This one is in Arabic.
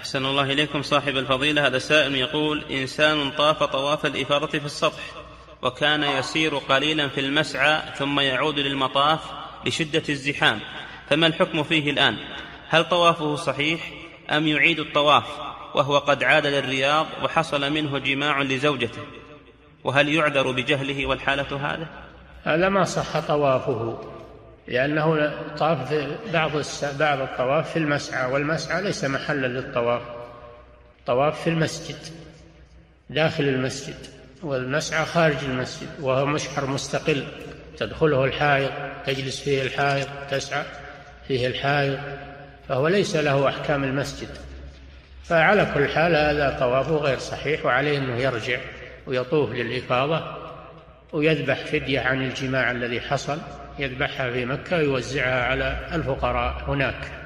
أحسن الله إليكم صاحب الفضيلة. هذا سائل يقول: إنسان طاف طواف الإفاضة في السطح وكان يسير قليلا في المسعى ثم يعود للمطاف لشدة الزحام، فما الحكم فيه الآن؟ هل طوافه صحيح أم يعيد الطواف وهو قد عاد للرياض وحصل منه جماع لزوجته؟ وهل يعذر بجهله والحالة هذا ما صح طوافه، لأنه طاف بعض الطواف في المسعى، والمسعى ليس محلا للطواف. طواف في المسجد داخل المسجد، والمسعى خارج المسجد، وهو مشعر مستقل تدخله الحائض، تجلس فيه الحائض، تسعى فيه الحائض، فهو ليس له أحكام المسجد. فعلى كل حال هذا طوافه غير صحيح، وعليه أنه يرجع ويطوف للإفاضة ويذبح فدية عن الجماع الذي حصل، يذبحها في مكة ويوزعها على الفقراء هناك.